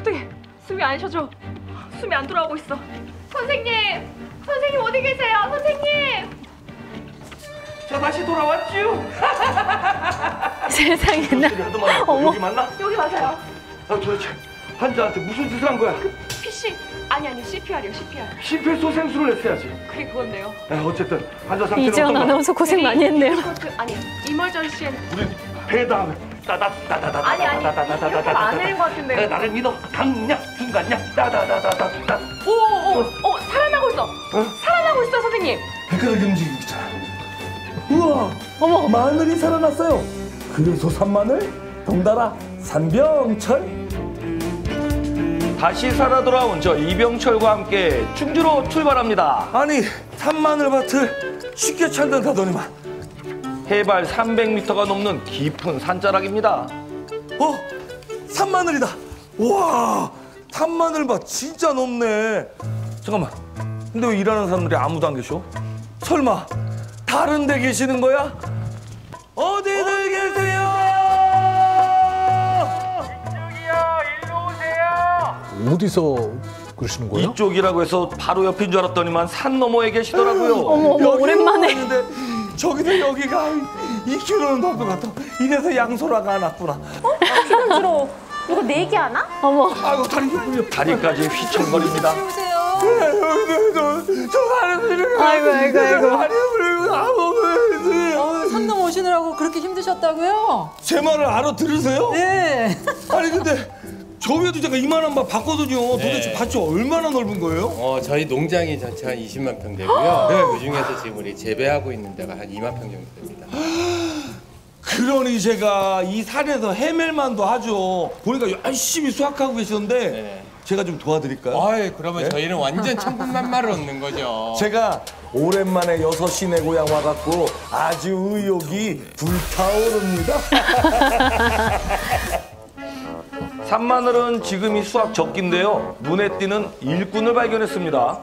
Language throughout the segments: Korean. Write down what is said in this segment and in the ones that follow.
어떻게 숨이 안 쉬어져. 숨이 안 돌아오고 있어. 선생님 어디 계세요? 선생님. 자, 다시 돌아왔죠? 세상에나. 어머. 여기 맞나? 여기 맞아요. 도대체 환자한테 무슨 짓을 한 거야? PC 아니 CPR이요. CPR. 심폐소생술을 했어야지. 그게 그건데요. 어쨌든 환자 상태는 이지연 어떤가? 아나운서 고생 많이 했네요. 아니 이멀전시엔 우리 배다 따다다다다다. 아니 이렇게 안 되는 것 같은데. 나를 믿어. 강약 중간약 따다다다다다. 오 살아나고 있어. 살아나고 있어 선생님. 백혈이 움직이고 있잖아. 우와! 어머. 마늘이 살아났어요. 그래서 산마늘, 덩달아 산병철. 다시 살아 돌아온 저 이병철과 함께 충주로 출발합니다. 아니 산마늘밭을 쉽게 찾는다더니만. 해발 300m가 넘는 깊은 산자락입니다. 산마늘이다. 우와! 산마늘밭 진짜 높네. 잠깐만. 근데 왜 일하는 사람들이 아무도 안 계셔? 설마 다른 데 계시는 거야? 어디들 계세요? 어디서 그러시는 거예요? 이쪽이라고 해서 바로 옆인 줄 알았더니만 산 너머에 계시더라고요. 어머 오랜만에. 왔는데 저기서 여기가 2km는 넘는 것 같아. 이래서 양소라가 안 왔구나. 힘들어. 이거 내기하나? 어머. 아이고 다리 힘들려. 다리까지 휘청거립니다. 저 사람들이 아이고. 다리 힘들고 아무 산 넘어오시느라고 그렇게 힘드셨다고요? 제 말을 알아들으세요? 네. 아니 근데 저 위에도 제가 이만한 밭 봤거든요. 도대체 밭이 얼마나 넓은 거예요? 저희 농장이 전체 한 20만 평 되고요. 그 중에서 지금 우리 재배하고 있는 데가 한 2만 평 정도 됩니다. 그러니 제가 이 산에서 헤맬만도 하죠. 보니까 열심히 수확하고 계시는데 네. 제가 좀 도와드릴까요? 그러면 저희는 완전 천군만마를 얻는 거죠. 제가 오랜만에 6시내 고향 와갖고 아주 의욕이 불타오릅니다. 산마늘은 지금이 수확 적기인데요. 눈에 띄는 일꾼을 발견했습니다.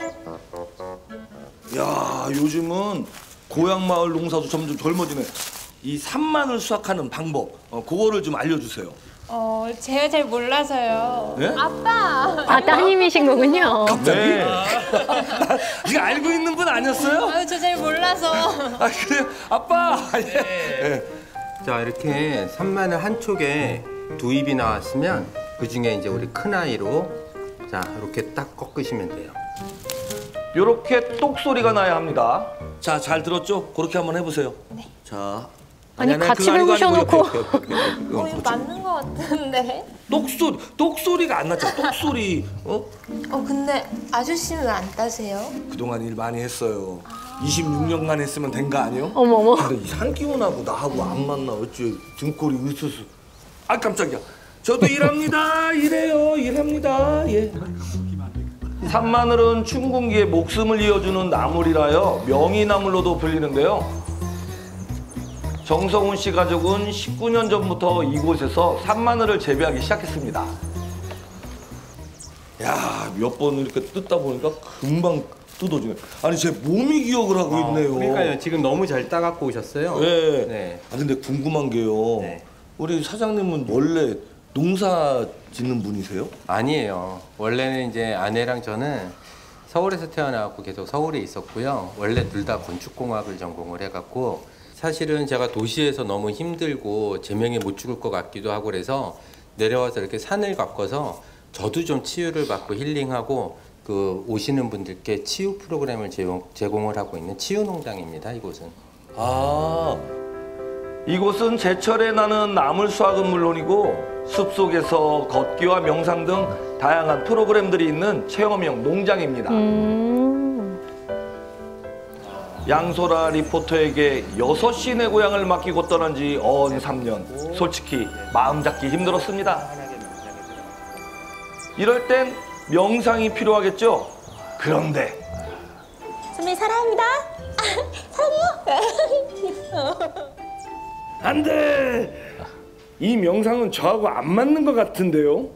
야, 요즘은 고향 마을 농사도 점점 젊어지네. 이 산마늘 수확하는 방법, 그거를 좀 알려주세요. 제가 잘 몰라서요. 네? 아 따님이신 거군요. 갑자기? 네. 이거 알고 있는 분 아니었어요? 저 잘 몰라서. 아, 그래요? 아빠! 예. 자, 이렇게 산마늘 한 촉에 2잎이 나왔으면 그 중에 이제 우리 큰 아이로 자 이렇게 딱 꺾으시면 돼요. 이렇게 똑소리가 나야 합니다. 자, 잘 들었죠? 그렇게 한번 해보세요. 네. 자. 아니, 같이 배우셔놓고. 이거 맞는 것 같은데. 똑소리가 안 났잖아. 똑소리. 근데 아저씨는 왜 안 따세요? 그동안 일 많이 했어요. 26년간 했으면 된 거 아니에요? 어머. 근데 이 산기운하고 나하고 안 맞나 어찌 등골이 으스스. 아, 깜짝이야. 저도 일합니다. 일합니다. 예. 산마늘은 춘궁기의 목숨을 이어주는 나물이라여 명이나물로도 불리는데요. 정성훈 씨 가족은 19년 전부터 이곳에서 산마늘을 재배하기 시작했습니다. 야, 몇 번 이렇게 뜯다 보니까 금방 뜯어지네. 아니, 제 몸이 기억을 하고 있네요. 그러니까요. 지금 너무 잘 따갖고 오셨어요. 네. 네. 아, 근데 궁금한 게요. 네. 우리 사장님은 원래 농사 짓는 분이세요? 아니에요. 원래는 이제 아내랑 저는 서울에서 태어나갖고 계속 서울에 있었고요. 원래 둘 다 건축공학을 전공을 해갖고 사실은 제가 도시에서 너무 힘들고 제명에 못 죽을 것 같기도 하고 그래서 내려와서 이렇게 산을 가꿔서 저도 좀 치유를 받고 힐링하고 그 오시는 분들께 치유 프로그램을 제공을 하고 있는 치유농장입니다. 이곳은. 아, 이곳은 제철에 나는 나물 수확은 물론이고 숲속에서 걷기와 명상 등 다양한 프로그램들이 있는 체험형 농장입니다. 양소라 리포터에게 6시 내 고향을 맡기고 떠난 지 어언 3년. 솔직히 마음 잡기 힘들었습니다. 이럴 땐 명상이 필요하겠죠? 그런데 선배님 사랑합니다. 사랑해요. 안 돼! 이 명상은 저하고 안 맞는 것 같은데요?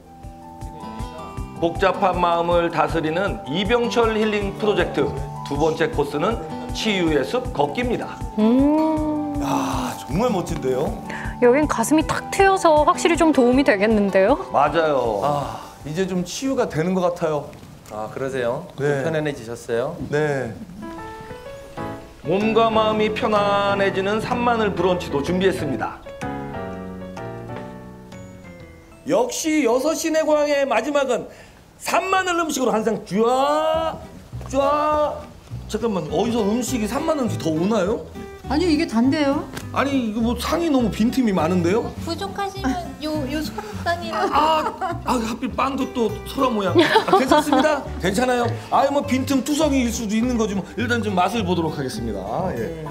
복잡한 마음을 다스리는 이병철 힐링 프로젝트 두 번째 코스는 치유의 숲 걷기입니다. 야, 정말 멋진데요? 여긴 가슴이 탁 트여서 확실히 좀 도움이 되겠는데요? 맞아요. 아, 이제 좀 치유가 되는 것 같아요. 아, 그러세요? 네. 좀 편안해지셨어요? 네. 몸과 마음이 편안해지는 산마늘 브런치도 준비했습니다. 역시 6시내 고향의 마지막은 산마늘 음식으로 항상 쫙. 잠깐만, 어디서 음식이 산마늘 음식 더 오나요? 아니요, 이게 단데요. 아니, 이거 뭐 상이 너무 빈틈이 많은데요? 부족하시면 요 소금빵이랑 하필 빵도 또 소라 모양. 괜찮습니다. 괜찮아요. 아유, 뭐 빈틈 투성이일 수도 있는 거지 뭐. 일단 좀 맛을 보도록 하겠습니다. 예.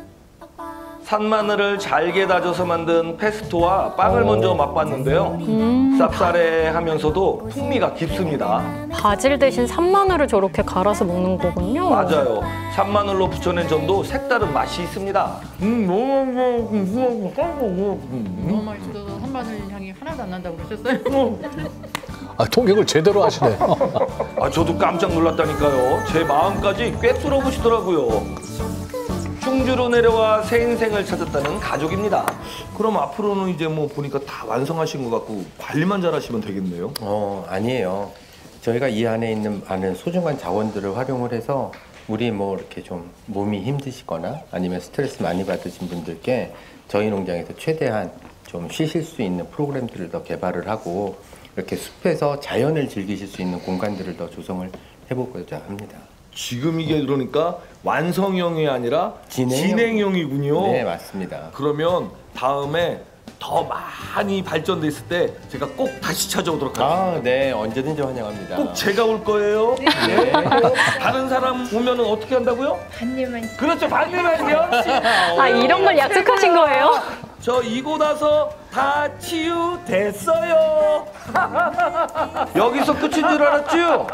산마늘을 잘게 다져서 만든 페스토와 빵을 먼저 맛봤는데요. 쌉싸래하면서도 풍미가 깊습니다. 바질 대신 산마늘을 저렇게 갈아서 먹는 거군요. 맞아요. 산마늘로 부쳐낸 전도 색다른 맛이 있습니다. 너무 맛있어서 산마늘 향이 하나도 안 난다고 그러셨어요? 아, 통역을 제대로 하시네. 저도 깜짝 놀랐다니까요. 제 마음까지 꿰뚫어 보시더라고요. 충주로 내려와 새 인생을 찾았다는 가족입니다. 그럼 앞으로는 이제 뭐 보니까 다 완성하신 것 같고 관리만 잘하시면 되겠네요. 아니에요. 저희가 이 안에 있는 많은 소중한 자원들을 활용을 해서 우리 뭐 이렇게 좀 몸이 힘드시거나 아니면 스트레스 많이 받으신 분들께 저희 농장에서 최대한 좀 쉬실 수 있는 프로그램들을 더 개발을 하고 이렇게 숲에서 자연을 즐기실 수 있는 공간들을 더 조성을 해보고자 합니다. 지금 이게 그러니까 완성형이 아니라 진행형이군요. 네, 맞습니다. 그러면 다음에 더 많이 발전됐을 때 제가 꼭 다시 찾아오도록 하겠습니다. 네, 언제든지 환영합니다. 꼭 제가 올 거예요. 네. 다른 사람 오면은 어떻게 한다고요? 한 입만. 그렇죠, 반대말이요. 이런 걸 약속하신 거예요? 저 이곳 와서 다 치유됐어요. 여기서 끝인 줄 알았죠?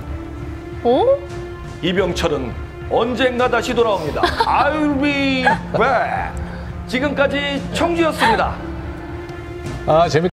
이병철은 언젠가 다시 돌아옵니다. I'll be back. 지금까지 청주였습니다. 아, 재밌